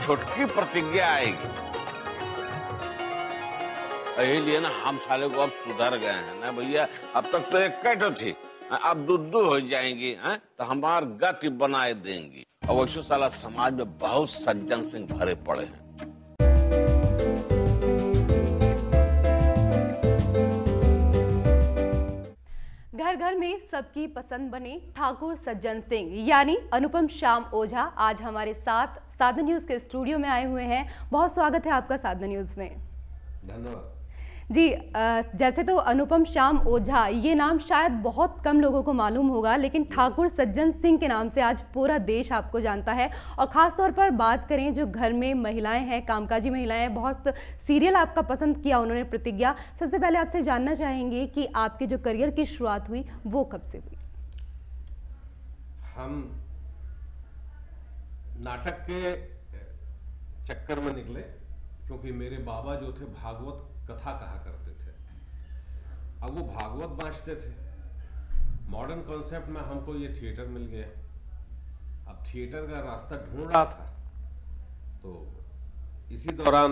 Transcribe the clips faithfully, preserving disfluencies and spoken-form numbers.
छुटकी प्रतिज्ञा आएगी। यही लिए ना हम साले को अब सुधर गए हैं ना भैया। अब तक तो एक कैटो थी, अब दुद्दू हो जाएंगी है तो हमार गति बनाए देंगी। और वैसे साला समाज में बहुत सज्जन सिंह भरे पड़े हैं। घर घर में सबकी पसंद बने ठाकुर सज्जन सिंह यानी अनुपम श्याम ओझा आज हमारे साथ साधना न्यूज के स्टूडियो में आए हुए हैं। बहुत स्वागत है आपका साधना न्यूज में। धन्यवाद जी। जैसे तो अनुपम श्याम ओझा ये नाम शायद बहुत कम लोगों को मालूम होगा, लेकिन ठाकुर सज्जन सिंह के नाम से आज पूरा देश आपको जानता है। और ख़ास तौर पर बात करें जो घर में महिलाएं हैं, कामकाजी महिलाएं हैं, बहुत सीरियल आपका पसंद किया उन्होंने, प्रतिज्ञा। सबसे पहले आपसे जानना चाहेंगे कि आपके जो करियर की शुरुआत हुई वो कब से हुई? हम नाटक के चक्कर में निकले क्योंकि मेरे बाबा जो थे भागवत कथा कहा करते थे। अब वो भागवत बांटते थे। मॉडर्न कॉन्सेप्ट में हमको ये थिएटर मिल गया। अब थिएटर का रास्ता ढूंढ रहा था, तो इसी दौरान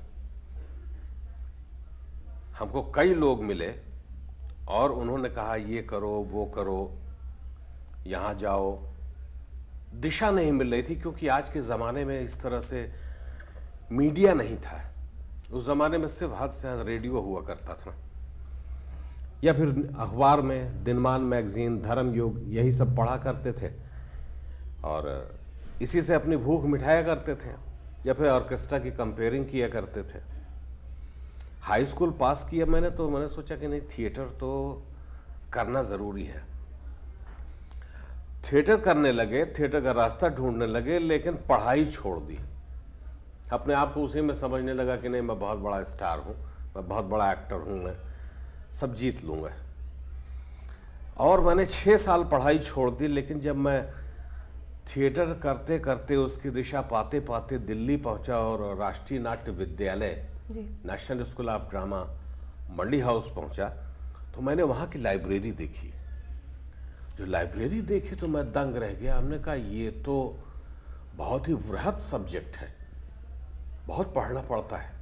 हमको कई लोग मिले और उन्होंने कहा ये करो वो करो, यहाँ जाओ। दिशा नहीं मिल रही थी क्योंकि आज के ज़माने में इस तरह से मीडिया नहीं था। उस ज़माने में सिर्फ हद से हद रेडियो हुआ करता था या फिर अखबार में दिनमान मैगजीन, धर्म युग, यही सब पढ़ा करते थे और इसी से अपनी भूख मिठाया करते थे या फिर ऑर्केस्ट्रा की कंपेयरिंग किया करते थे। हाई स्कूल पास किया मैंने तो मैंने सोचा कि नहीं, थिएटर तो करना ज़रूरी है। थिएटर करने लगे, थिएटर का रास्ता ढूंढने लगे, लेकिन पढ़ाई छोड़ दी। अपने आप को उसी में समझने लगा कि नहीं, मैं बहुत बड़ा स्टार हूँ, मैं बहुत बड़ा एक्टर हूँ, मैं सब जीत लूँगा। और मैंने छः साल पढ़ाई छोड़ दी। लेकिन जब मैं थिएटर करते करते उसकी दिशा पाते पाते दिल्ली पहुँचा और राष्ट्रीय नाट्य विद्यालय, national school of drama, Mandi house पहुँचा, तो मैंने वहाँ की लाइब्रेरी देखी। जो लाइब्रेरी देखी तो मैं दंग रह गया। हमने कहा ये तो बहुत ही वृहद सब्जेक्ट है, बहुत पढ़ना पड़ता है।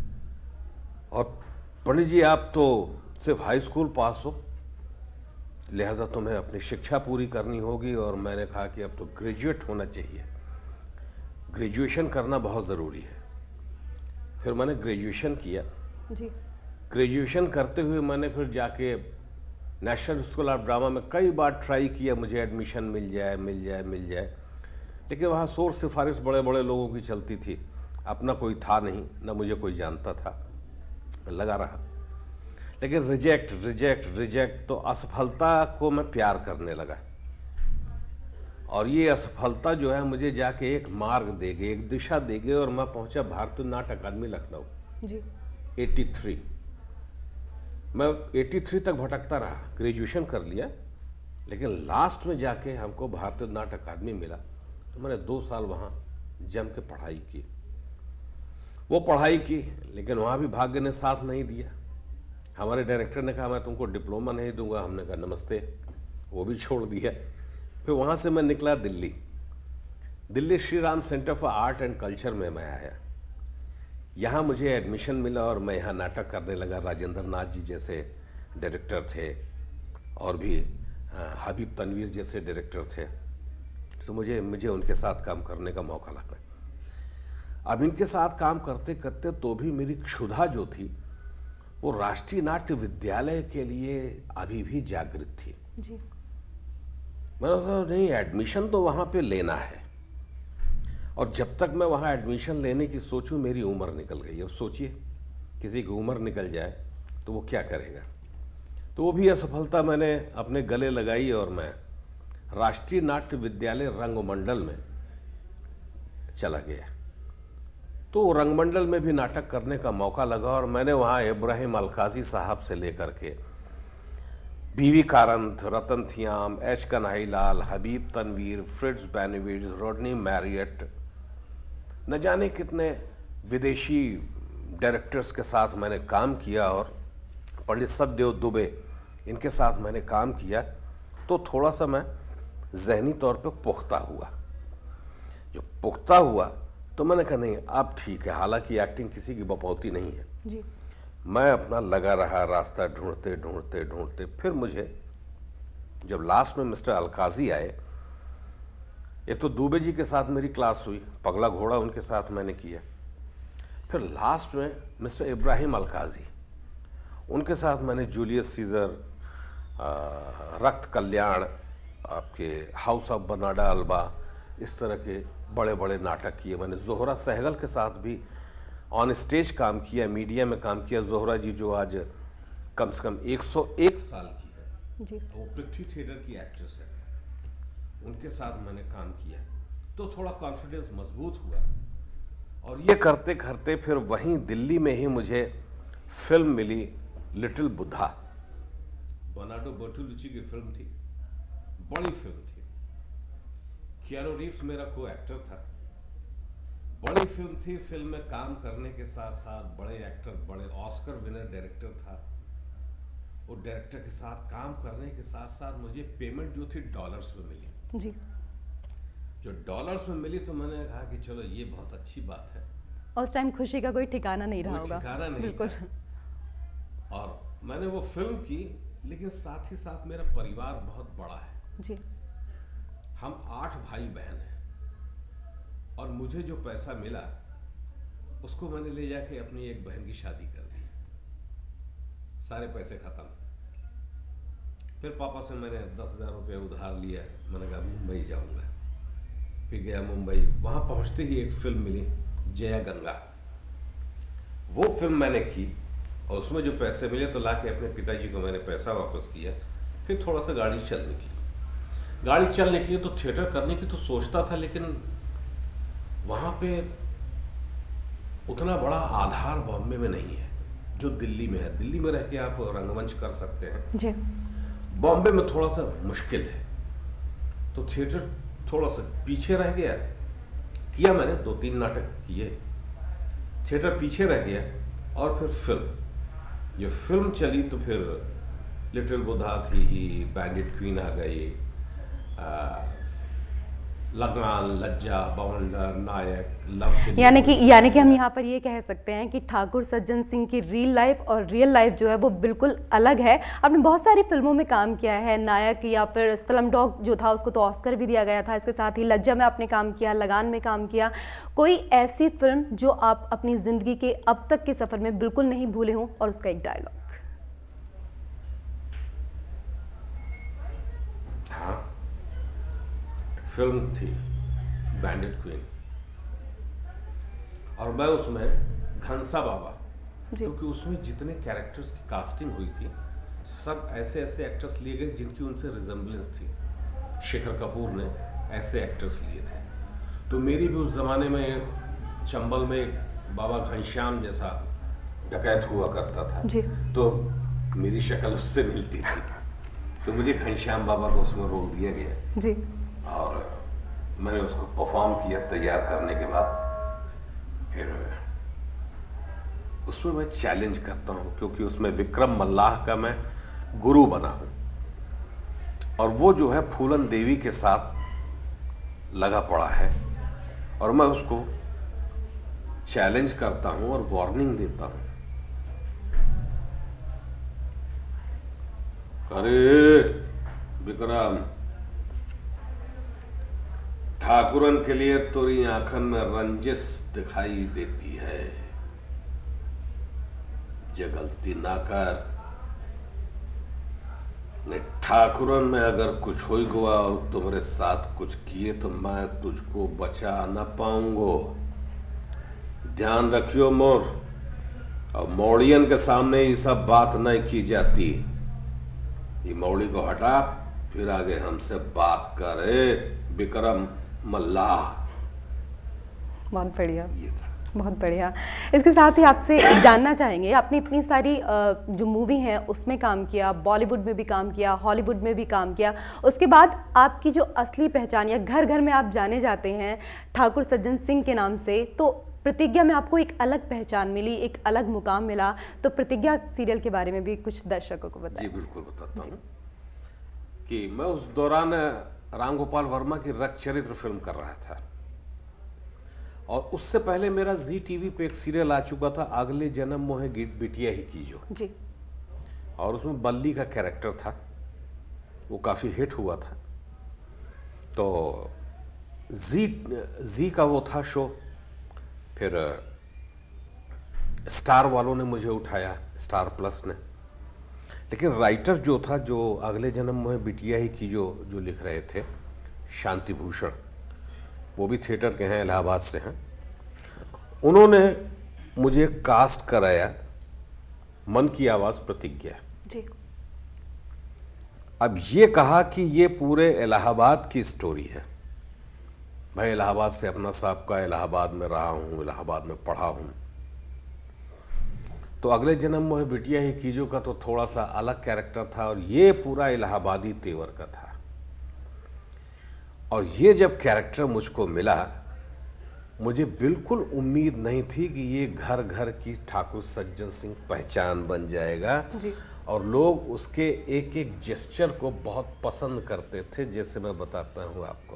और पंडित जी आप तो सिर्फ हाई स्कूल पास हो, लिहाजा तुम्हें अपनी शिक्षा पूरी करनी होगी। और मैंने कहा कि अब तो ग्रेजुएट होना चाहिए, ग्रेजुएशन करना बहुत ज़रूरी है। फिर मैंने ग्रेजुएशन किया जी। ग्रेजुएशन करते हुए मैंने फिर जाके नेशनल स्कूल ऑफ ड्रामा में कई बार ट्राई किया, मुझे एडमिशन मिल जाए मिल जाए मिल जाए लेकिन वहाँ शोर सिफारिश बड़े बड़े लोगों की चलती थी। अपना कोई था नहीं, ना मुझे कोई जानता था, लगा रहा। लेकिन रिजेक्ट रिजेक्ट रिजेक्ट तो असफलता को मैं प्यार करने लगा। और ये असफलता जो है मुझे जाके एक मार्ग दे गई, एक दिशा दे गई और मैं पहुंचा भारतीय नाट्य अकादमी लखनऊ जी। तिरासी। मैं तिरासी तक भटकता रहा, ग्रेजुएशन कर लिया, लेकिन लास्ट में जाके हमको भारतीय नाट्य अकादमी मिला। तो मैंने दो साल वहाँ जम के पढ़ाई की। वो पढ़ाई की लेकिन वहाँ भी भाग्य ने साथ नहीं दिया। हमारे डायरेक्टर ने कहा मैं तुमको डिप्लोमा नहीं दूंगा। हमने कहा नमस्ते, वो भी छोड़ दिया। फिर वहाँ से मैं निकला Delhi. Delhi Shri Ram centre for art and culture में मैं आया। यहाँ मुझे एडमिशन मिला और मैं यहाँ नाटक करने लगा। राजेंद्र नाथ जी जैसे डायरेक्टर थे और भी हबीब तनवीर जैसे डायरेक्टर थे, तो मुझे मुझे उनके साथ काम करने का मौका लगा। अब इनके साथ काम करते करते तो भी मेरी क्षुधा जो थी वो राष्ट्रीय नाट्य विद्यालय के लिए अभी भी जागृत थी जी। मैंने कहा नहीं, एडमिशन तो वहाँ पे लेना है। और जब तक मैं वहाँ एडमिशन लेने की सोचूं मेरी उम्र निकल गई। अब सोचिए किसी की उम्र निकल जाए तो वो क्या करेगा। तो वो भी असफलता मैंने अपने गले लगाई और मैं राष्ट्रीय नाट्य विद्यालय रंगमंडल में चला गया। तो रंगमंडल में भी नाटक करने का मौका लगा और मैंने वहाँ इब्राहिम अलकाजी साहब से लेकर के BV Karanth, Ratan Thiyam, H Kanhaiyalal, Habib Tanvir, Fritz Bennewitz, Rodney Marriott, न जाने कितने विदेशी डायरेक्टर्स के साथ मैंने काम किया और पंडित सत्यदेव दुबे, इनके साथ मैंने काम किया। तो थोड़ा सा मैं जहनी तौर पे पुख्ता हुआ। जो पुख्ता हुआ तो मैंने कहा नहीं अब ठीक है, हालांकि एक्टिंग किसी की बपौती नहीं है जी। मैं अपना लगा रहा रास्ता ढूंढते ढूंढते ढूंढते, फिर मुझे जब लास्ट में मिस्टर अलकाजी आए, एक तो दुबे जी के साथ मेरी क्लास हुई, पगला घोड़ा उनके साथ मैंने किया, फिर लास्ट में मिस्टर इब्राहिम अलकाजी, उनके साथ मैंने जूलियस सीजर, रक्त कल्याण, आपके हाउस ऑफ बर्नाडा अल्बा, इस तरह के बड़े बड़े नाटक किए मैंने। जोहरा सहगल के साथ भी ऑन स्टेज काम किया, मीडिया में काम किया। जोहरा जी जो आज कम से कम एक सौ एक साल की है जी। वो पृथ्वी थिएटर की एक्ट्रेस है, उनके साथ मैंने काम किया, तो थोड़ा कॉन्फिडेंस मजबूत हुआ। और ये करते करते फिर वहीं दिल्ली में ही मुझे फिल्म मिली लिटिल बुद्धा, बर्नार्डो बर्टोलुची की फिल्म थी, बड़ी फिल्म थी। कियानो रीव्स मेरा को एक्टर था, बड़ी फिल्म थी। फिल्म में काम करने के साथ साथ बड़े एक्टर, बड़े ऑस्कर विनर डायरेक्टर था। वो डायरेक्टर के साथ काम करने के साथ साथ मुझे पेमेंट जो थी डॉलर्स में मिली जी। जो डॉलर्स में मिली तो मैंने कहा कि चलो ये बहुत अच्छी बात है। उस टाइम खुशी का कोई ठिकाना नहीं रहा कोई होगा। ठिकाना नहीं बिल्कुल था। और मैंने वो फिल्म की, लेकिन साथ ही साथ मेरा परिवार बहुत बड़ा है जी। हम आठ भाई बहन हैं, और मुझे जो पैसा मिला उसको मैंने ले जाके अपनी एक बहन की शादी कर दी, सारे पैसे खत्म। फिर पापा से मैंने दस हजार रुपये उधार लिया, मैंने कहा मुंबई जाऊंगा। फिर गया मुंबई, वहां पहुंचते ही एक फिल्म मिली जया गंगा, वो फिल्म मैंने की, और उसमें जो पैसे मिले तो लाके अपने पिताजी को मैंने पैसा वापस किया। फिर थोड़ा सा गाड़ी चल निकली, गाड़ी चल निकली तो थिएटर करने की तो सोचता था, लेकिन वहां पे उतना बड़ा आधार बॉम्बे में नहीं है जो दिल्ली में है। दिल्ली में रह के आप रंगमंच कर सकते हैं जी। बॉम्बे में थोड़ा सा मुश्किल है, तो थिएटर थोड़ा सा पीछे रह गया। किया मैंने दो तीन नाटक किए, थिएटर पीछे रह गया। और फिर फिल्म, ये फिल्म चली तो फिर लिटिल बुद्धा थी ही, बैंडिट क्वीन आ गई, लगान, लज्जा, बवंडर, नायक, लव। यानी कि यानी कि हम यहाँ पर ये कह सकते हैं कि ठाकुर सज्जन सिंह की रियल लाइफ और रियल लाइफ जो है वो बिल्कुल अलग है। आपने बहुत सारी फिल्मों में काम किया है, नायक या फिर स्लमडॉग जो था उसको तो ऑस्कर भी दिया गया था, इसके साथ ही लज्जा में आपने काम किया, लगान में काम किया। कोई ऐसी फिल्म जो आप अपनी जिंदगी के अब तक के सफर में बिल्कुल नहीं भूले हों, और उसका एक डायलॉग? हाँ, फिल्म थी बैंडिट क्वीन, और मैं उसमें घनसा बाबा, क्योंकि उसमें जितने कैरेक्टर्स की कास्टिंग हुई थी सब ऐसे ऐसे एक्टर्स लिए गए जिनकी उनसे रिजेम्बलेंस थी। शेखर कपूर ने ऐसे एक्टर्स लिए थे, तो मेरी भी उस जमाने में चंबल में बाबा घनश्याम जैसा डकैत हुआ करता था जी। तो मेरी शक्ल उससे मिलती थी, तो मुझे घनश्याम बाबा को उसमें रोल दिया गया जी। और मैंने उसको परफॉर्म किया। तैयार करने के बाद फिर उसमें मैं चैलेंज करता हूं, क्योंकि उसमें विक्रम मल्लाह का मैं गुरु बना हूं, और वो जो है फूलन देवी के साथ लगा पड़ा है, और मैं उसको चैलेंज करता हूं और वार्निंग देता हूं, अरे विक्रम, ठाकुरन के लिए तुरी आंखन में रंजिश दिखाई देती है, जे गलती ना कर। ने ठाकुरन में अगर कुछ हो गया और तुम्हारे साथ कुछ किए तो मैं तुझको बचा न पाऊंगो। ध्यान रखियो मोर, और मौड़ियन के सामने ये सब बात नहीं की जाती। ये मौड़ी को हटा, फिर आगे हमसे बात करे विक्रम मल्लाह। बहुत बढ़िया, ये था। बहुत बढ़िया। इसके साथ ही आपसे जानना चाहेंगे, आपने इतनी सारी जो मूवी हैं उसमें काम किया, बॉलीवुड में भी काम किया, हॉलीवुड में भी काम किया, उसके बाद आपकी जो असली पहचान या घर घर में आप जाने जाते हैं ठाकुर सज्जन सिंह के नाम से, तो प्रतिज्ञा में आपको एक अलग पहचान मिली, एक अलग मुकाम मिला। तो प्रतिज्ञा सीरियल के बारे में भी कुछ दर्शकों को बताएं। जी बिल्कुल बताता हूँ कि मैं उस दौरान राम गोपाल वर्मा की रक्त चरित्र फिल्म कर रहा था, और उससे पहले मेरा जी टीवी पे एक सीरियल आ चुका था, अगले जन्म मोहे गिट बिटिया ही कीजो जी। और उसमें बल्ली का कैरेक्टर था, वो काफ़ी हिट हुआ था। तो जी जी का वो था शो, फिर स्टार वालों ने मुझे उठाया, स्टार प्लस ने। लेकिन राइटर जो था, जो अगले जन्म मोहे बिटिया ही कीजो जो लिख रहे थे, शांति भूषण, वो भी थिएटर के हैं, इलाहाबाद से हैं। उन्होंने मुझे कास्ट कराया मन की आवाज़ प्रतिज्ञा जी। अब ये कहा कि ये पूरे इलाहाबाद की स्टोरी है। भाई इलाहाबाद से अपना साहब का, इलाहाबाद में रहा हूँ, इलाहाबाद में पढ़ा हूँ। तो अगले जन्म मोहे बिटिया ही कीजो का तो थोड़ा सा अलग कैरेक्टर था और ये पूरा इलाहाबादी तेवर का था। और ये जब कैरेक्टर मुझको मिला, मुझे बिल्कुल उम्मीद नहीं थी कि ये घर घर की ठाकुर सज्जन सिंह पहचान बन जाएगा जी। और लोग उसके एक एक जेस्चर को बहुत पसंद करते थे। जैसे मैं बताता हूँ आपको,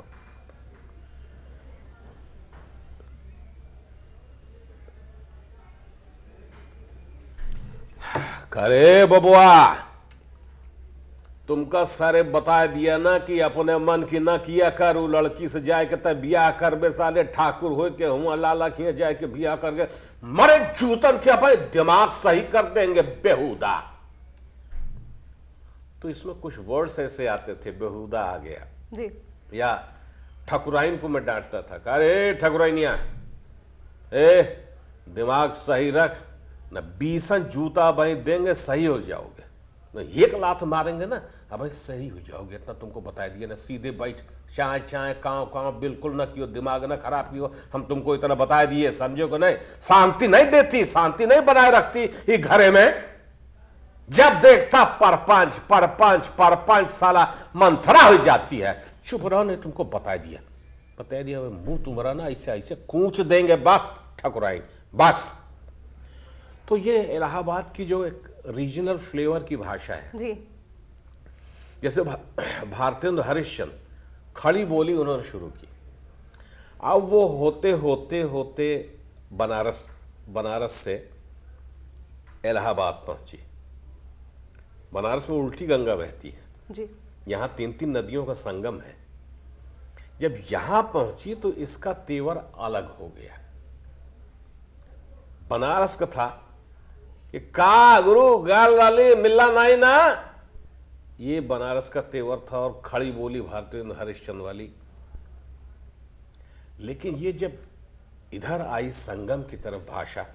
अरे बबुआ, तुमका सारे बता दिया ना कि अपने मन की ना किया कर, उ लड़की से जाए के तब बियाह करबे, साले ठाकुर हो के हुआ लाला किए जाए के बियाह करके मरे जूतन के भाई दिमाग सही कर देंगे बेहुदा। तो इसमें कुछ वर्ड्स ऐसे आते थे, बेहुदा आ गया जी। या ठकुराइन को मैं डांटता था, अरे ठकुराइनिया, ए दिमाग सही रख, न बीसन जूता भाई देंगे सही हो जाओगे, न एक लात मारेंगे ना अब भाई सही हो जाओगे। इतना तुमको बता दिया ना, सीधे बैठ, चाय चाय काँव काँव बिल्कुल ना कियो, दिमाग ना खराब कियो, हम तुमको इतना बता दिए, समझो को नहीं। शांति नहीं देती, शांति नहीं बनाए रखती ये घरे में। जब देखता परपंच परपंच परपंच, साला मंथरा हो जाती है। चुप रहो, नहीं तुमको बता दिया, बता दिया मुंह तुम्हारा ना ऐसे ऐसे कूच देंगे बस ठकुराइन, बस। तो ये इलाहाबाद की जो एक रीजनल फ्लेवर की भाषा है जी। जैसे भा, भारतेंद्र हरिश्चंद्र खड़ी बोली उन्होंने शुरू की। अब वो होते होते होते बनारस बनारस से इलाहाबाद पहुंची। बनारस में उल्टी गंगा बहती है जी। यहाँ तीन तीन नदियों का संगम है। जब यहां पहुंची तो इसका तेवर अलग हो गया। बनारस का था कि का गुरु गाल वाली मिलना नहीं ना, ये बनारस का तेवर था और खड़ी बोली भारतेंद्र हरिश्चंद्र वाली। लेकिन ये जब इधर आई संगम की तरफ भाषा,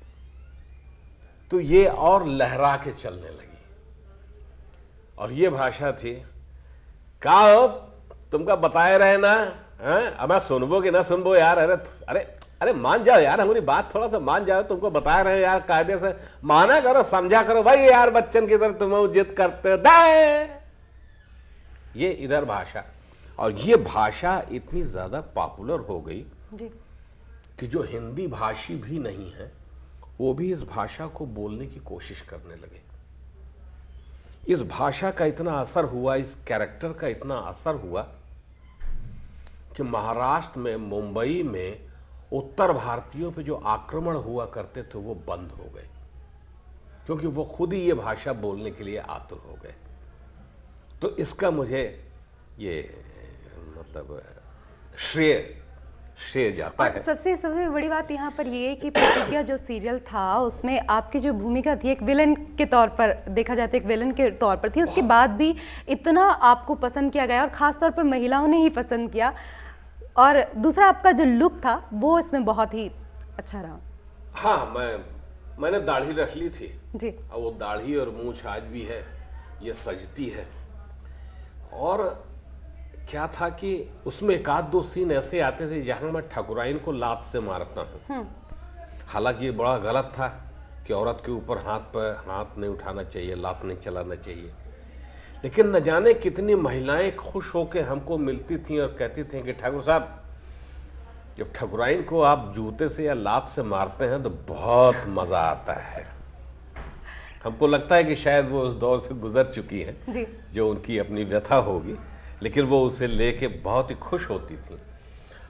तो ये और लहरा के चलने लगी। और ये भाषा थी, का हो तुमका बताए रहे ना, अब सुनबो कि ना सुनबो यार, अरे अरे अरे मान जाओ यार, हमारी बात थोड़ा सा मान जाओ, तुमको बता रहे हैं यार, कायदे से माना करो, समझा करो भाई यार, बच्चन की तरह तुम जिद करते हो। ये इधर भाषा, और ये भाषा इतनी ज्यादा पॉपुलर हो गई जी। कि जो हिंदी भाषी भी नहीं है वो भी इस भाषा को बोलने की कोशिश करने लगे। इस भाषा का इतना असर हुआ, इस कैरेक्टर का इतना असर हुआ कि महाराष्ट्र में, मुंबई में उत्तर भारतीयों पे जो आक्रमण हुआ करते थे वो बंद हो गए, क्योंकि वो खुद ही ये भाषा बोलने के लिए आतुर हो गए। तो इसका मुझे ये मतलब श्रेय श्रेय जाता और है। सबसे सबसे बड़ी बात यहाँ पर ये है कि प्रतिज्ञा जो सीरियल था उसमें आपकी जो भूमिका थी एक विलन के तौर पर देखा जाता है, एक विलन के तौर पर थी, उसके बाद भी इतना आपको पसंद किया गया और खासतौर पर महिलाओं ने ही पसंद किया। और दूसरा आपका जो लुक था वो इसमें बहुत ही अच्छा रहा। हाँ, मैं मैंने दाढ़ी रख ली थी जी। और वो दाढ़ी और मूंछ आज भी है, ये सजती है। और क्या था कि उसमें एक आध दो सीन ऐसे आते थे जहां मैं ठकुराइन को लात से मारता हूं। हालांकि ये बड़ा गलत था कि औरत के ऊपर हाथ पर हाथ नहीं उठाना चाहिए, लात नहीं चलाना चाहिए। लेकिन न जाने कितनी महिलाएं खुश होकर हमको मिलती थीं और कहती थीं कि ठाकुर साहब, जब ठकुराइन को आप जूते से या लात से मारते हैं तो बहुत मजा आता है। हमको लगता है कि शायद वो उस दौर से गुजर चुकी हैं जी। जो उनकी अपनी व्यथा होगी, लेकिन वो उसे लेके बहुत ही खुश होती थी।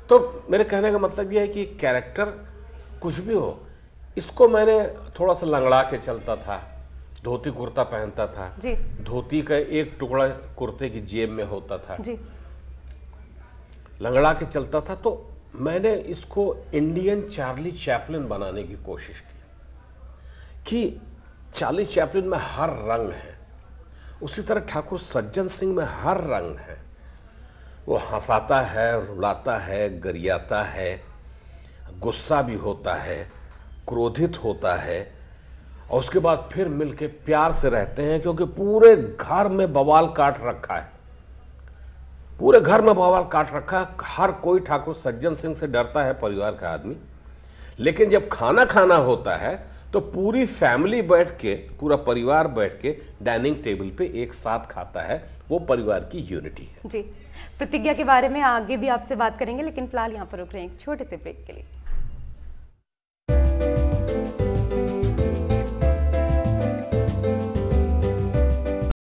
तो मेरे कहने का मतलब यह है कि कैरेक्टर कुछ भी हो, इसको मैंने थोड़ा सा लंगड़ा के चलता था, धोती कुर्ता पहनता था जी। धोती का एक टुकड़ा कुर्ते की जेब में होता था जी। लंगड़ा के चलता था। तो मैंने इसको इंडियन चार्ली चैपलिन बनाने की कोशिश की कि चार्ली चैपलिन में हर रंग है, उसी तरह ठाकुर सज्जन सिंह में हर रंग है। वो हंसाता है, रुलाता है, गरियाता है, गुस्सा भी होता है, क्रोधित होता है, और उसके बाद फिर मिलके प्यार से रहते हैं, क्योंकि पूरे घर में बवाल काट रखा है, पूरे घर में बवाल काट रखा है। हर कोई ठाकुर सज्जन सिंह से डरता है, परिवार का आदमी। लेकिन जब खाना खाना होता है तो पूरी फैमिली बैठ के, पूरा परिवार बैठ के डाइनिंग टेबल पे एक साथ खाता है। वो परिवार की यूनिटी है। जी। प्रतिज्ञा के बारे में आगे भी आपसे बात करेंगे, लेकिन फिलहाल यहाँ पर रुक रहे हैं एक छोटे से ब्रेक के लिए।